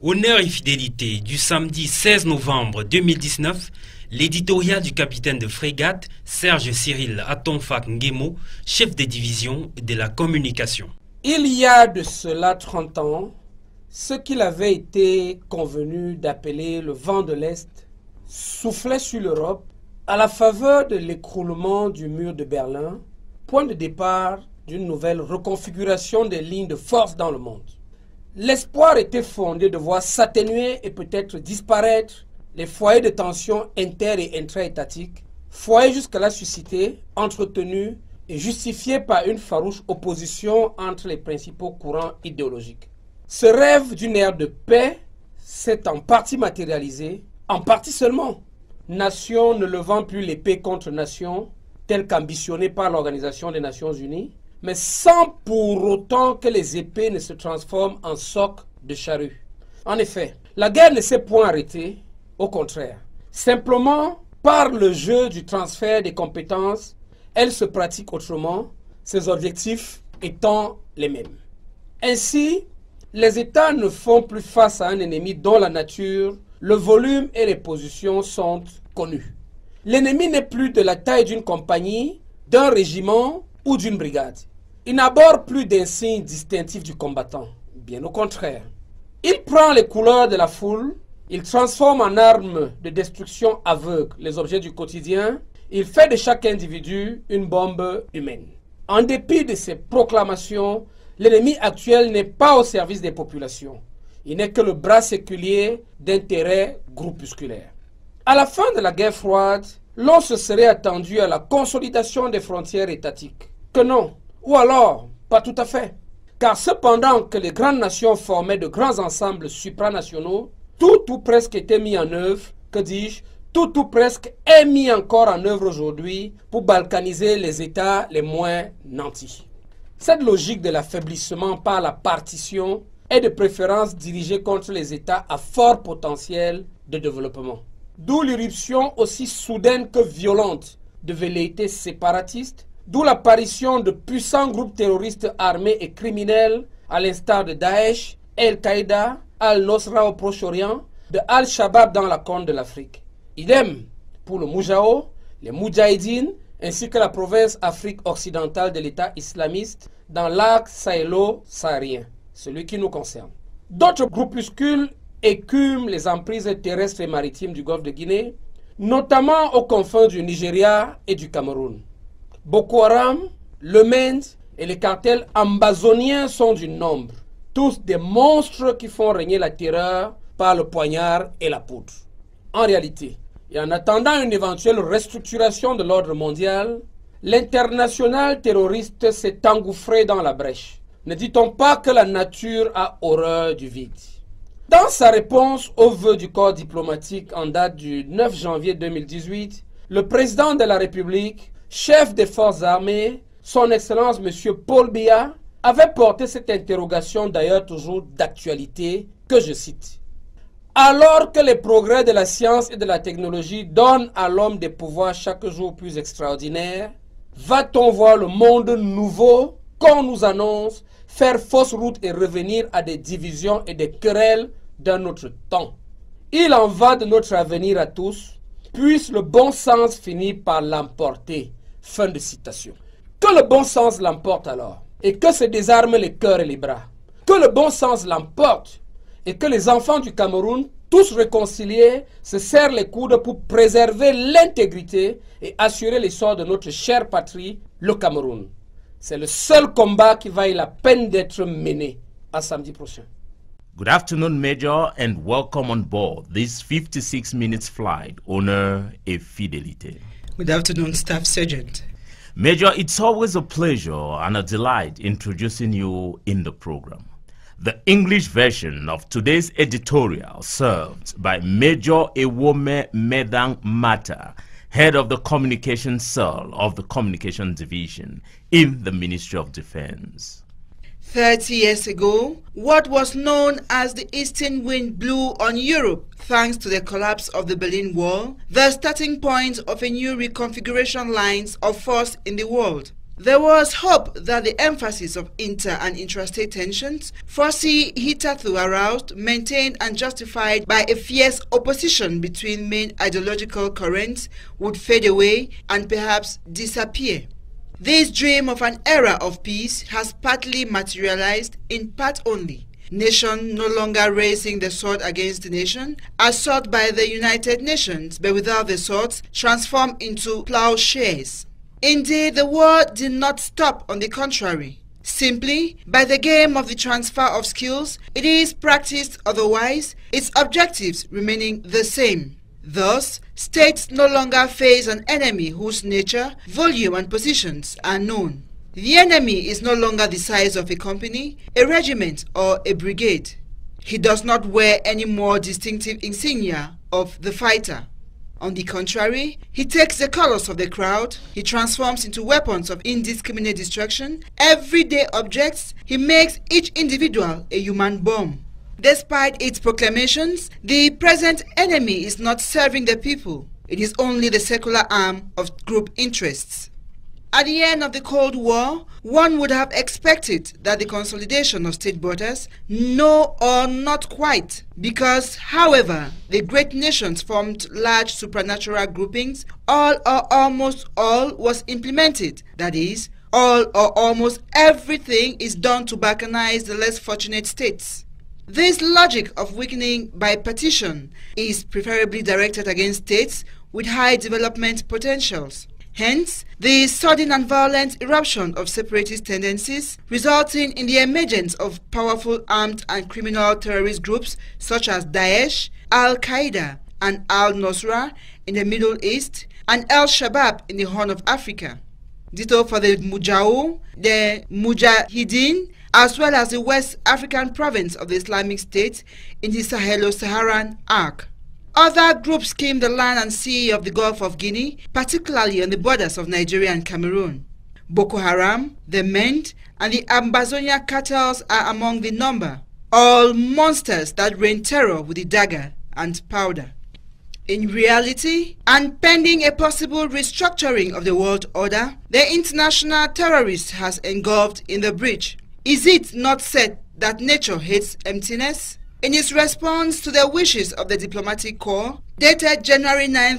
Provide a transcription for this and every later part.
Honneur et fidélité du samedi 16 novembre 2019, l'éditorial du capitaine de frégate Serge Cyril Atonfak Nguemo, chef des divisions de la communication. Il y a de cela 30 ans, ce qu'il avait été convenu d'appeler le vent de l'Est soufflait sur l'Europe à la faveur de l'écroulement du mur de Berlin, point de départ d'une nouvelle reconfiguration des lignes de force dans le monde. L'espoir était fondé de voir s'atténuer et peut-être disparaître les foyers de tension inter- et intra-étatiques, foyers jusque-là suscités, entretenus et justifiés par une farouche opposition entre les principaux courants idéologiques. Ce rêve d'une ère de paix s'est en partie matérialisé, en partie seulement. Nation ne levant plus l'épée contre nation, tel qu'ambitionné par l'Organisation des Nations Unies, mais sans pour autant que les épées ne se transforment en socs de charrue. En effet, la guerre ne s'est point arrêtée, au contraire. Simplement, par le jeu du transfert des compétences, elle se pratique autrement, ses objectifs étant les mêmes. Ainsi, les États ne font plus face à un ennemi dont la nature, le volume et les positions sont connus. L'ennemi n'est plus de la taille d'une compagnie, d'un régiment ou d'une brigade. Il n'aborde plus d'insignes distinctifs du combattant, bien au contraire. Il prend les couleurs de la foule, il transforme en arme de destruction aveugle les objets du quotidien, il fait de chaque individu une bombe humaine. En dépit de ces proclamations, l'ennemi actuel n'est pas au service des populations. Il n'est que le bras séculier d'intérêts groupusculaires. À la fin de la guerre froide, l'on se serait attendu à la consolidation des frontières étatiques. Que non, ou alors, pas tout à fait. Car cependant que les grandes nations formaient de grands ensembles supranationaux, tout ou presque était mis en œuvre, que dis-je, tout ou presque est mis encore en œuvre aujourd'hui pour balkaniser les États les moins nantis. Cette logique de l'affaiblissement par la partition est de préférence dirigée contre les États à fort potentiel de développement. D'où l'irruption aussi soudaine que violente de velléités séparatistes, d'où l'apparition de puissants groupes terroristes armés et criminels à l'instar de Daesh, Al-Qaïda, Al-Nosra au Proche-Orient, de Al-Shabaab dans la Corne de l'Afrique. Idem pour le Moujao, les Moudjahidines, ainsi que la province Afrique occidentale de l'État islamiste dans l'arc sahélo-saharien, celui qui nous concerne. D'autres groupuscules écument les emprises terrestres et maritimes du golfe de Guinée, notamment aux confins du Nigeria et du Cameroun. Boko Haram, le Mend et les cartels ambazoniens sont du nombre, tous des monstres qui font régner la terreur par le poignard et la poudre. En réalité, et en attendant une éventuelle restructuration de l'ordre mondial, l'international terroriste s'est engouffré dans la brèche. Ne dit-on pas que la nature a horreur du vide? Dans sa réponse au vœu du corps diplomatique en date du 9 janvier 2018, le président de la République, chef des forces armées, son Excellence M. Paul Biya, avait porté cette interrogation d'ailleurs toujours d'actualité, que je cite. Alors que les progrès de la science et de la technologie donnent à l'homme des pouvoirs chaque jour plus extraordinaires, va-t-on voir le monde nouveau qu'on nous annonce faire fausse route et revenir à des divisions et des querelles d'un autre temps? Il en va de notre avenir à tous, puisse le bon sens finir par l'emporter. Fin de citation. Que le bon sens l'emporte alors, et que se désarment les cœurs et les bras. Que le bon sens l'emporte, et que les enfants du Cameroun, tous réconciliés, se serrent les coudes pour préserver l'intégrité et assurer l'essor de notre chère patrie, le Cameroun. C'est le seul combat qui vaille la peine d'être mené. À samedi prochain. Good afternoon, Major, and welcome on board this 56 minutes flight, Honor et Fidélité. Good afternoon, Staff Sergeant. Major, it's always a pleasure and a delight introducing you in the program. The English version of today's editorial served by Major Ewome Medang Mata, head of the Communication Cell of the Communication Division in the Ministry of Defense. 30 years ago, what was known as the Eastern Wind blew on Europe thanks to the collapse of the Berlin Wall, the starting point of a new reconfiguration lines of force in the world. There was hope that the emphasis of inter- and intrastate tensions, foresee hitherto aroused, maintained and justified by a fierce opposition between main ideological currents, would fade away and perhaps disappear. This dream of an era of peace has partly materialized, in part only. Nation no longer raising the sword against the nation, as sought by the United Nations, but without the swords transformed into plowshares. Indeed, the war did not stop, on the contrary. Simply, by the game of the transfer of skills, it is practiced otherwise, its objectives remaining the same. Thus, states no longer face an enemy whose nature, volume and positions are known. The enemy is no longer the size of a company, a regiment or a brigade. He does not wear any more distinctive insignia of the fighter. On the contrary, he takes the colors of the crowd, he transforms into weapons of indiscriminate destruction everyday objects, he makes each individual a human bomb. Despite its proclamations, the present enemy is not serving the people. It is only the secular arm of group interests. At the end of the Cold War, one would have expected that the consolidation of state borders, no or not quite, because, however, the great nations formed large supranatural groupings, all or almost all was implemented. That is, all or almost everything is done to balkanize the less fortunate states. This logic of weakening by partition is preferably directed against states with high development potentials. Hence, the sudden and violent eruption of separatist tendencies, resulting in the emergence of powerful armed and criminal terrorist groups such as Daesh, Al-Qaeda, and Al-Nusra in the Middle East, and Al-Shabaab in the Horn of Africa. Ditto for the Mujahou, the Mujahideen, as well as the West African province of the Islamic State in the Sahelo-Saharan arc. Other groups came the land and sea of the Gulf of Guinea, particularly on the borders of Nigeria and Cameroon. Boko Haram, the Mend, and the Ambazonia cartels are among the number, all monsters that rain terror with the dagger and powder. In reality, and pending a possible restructuring of the world order, the international terrorist has engulfed in the breach. Is it not said that nature hates emptiness? In its response to the wishes of the diplomatic corps, dated January 9,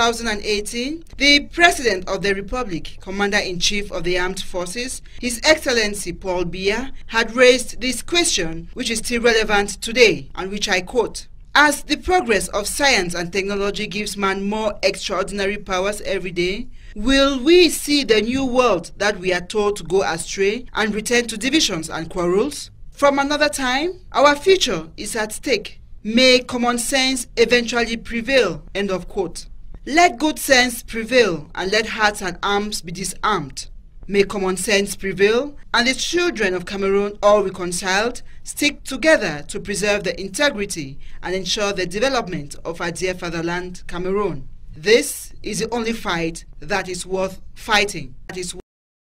2018, the President of the Republic, Commander-in-Chief of the Armed Forces, His Excellency Paul Biya, had raised this question, which is still relevant today, and which I quote: "As the progress of science and technology gives man more extraordinary powers every day, will we see the new world that we are told to go astray and return to divisions and quarrels? From another time, our future is at stake. May common sense eventually prevail." End of quote. Let good sense prevail and let hearts and arms be disarmed. May common sense prevail and the children of Cameroon, all reconciled, stick together to preserve the integrity and ensure the development of our dear fatherland, Cameroon. This is the only fight that is worth fighting.